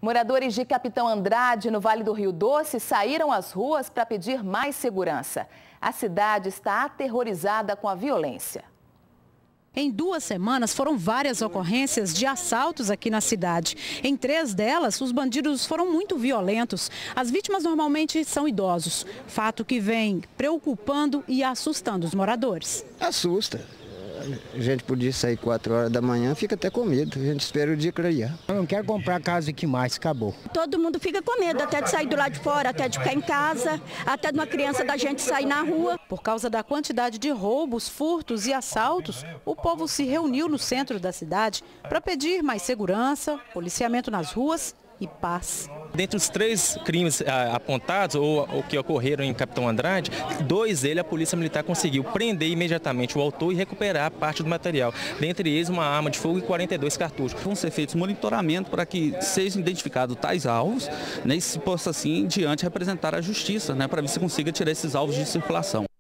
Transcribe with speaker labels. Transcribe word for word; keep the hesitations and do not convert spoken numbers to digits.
Speaker 1: Moradores de Capitão Andrade, no Vale do Rio Doce, saíram às ruas para pedir mais segurança. A cidade está aterrorizada com a violência.
Speaker 2: Em duas semanas, foram várias ocorrências de assaltos aqui na cidade. Em três delas, os bandidos foram muito violentos. As vítimas normalmente são idosos, fato que vem preocupando e assustando os moradores.
Speaker 3: Assusta. A gente podia sair quatro horas da manhã, fica até com medo. A gente espera o dia clarear.
Speaker 4: Eu não quero comprar casa aqui mais, acabou.
Speaker 5: Todo mundo fica com medo, até de sair do lado de fora, até de ficar em casa, até de uma criança da gente sair na rua.
Speaker 2: Por causa da quantidade de roubos, furtos e assaltos, o povo se reuniu no centro da cidade para pedir mais segurança, policiamento nas ruas e paz.
Speaker 6: Dentre os três crimes ah, apontados, ou, ou que ocorreram em Capitão Andrade, dois deles a Polícia Militar conseguiu prender imediatamente o autor e recuperar parte do material. Dentre eles, uma arma de fogo e quarenta e dois cartuchos.
Speaker 7: Vão ser feitos monitoramento para que sejam identificados tais alvos, né, e se possa assim, em diante, representar a justiça, né, para ver se consiga tirar esses alvos de circulação.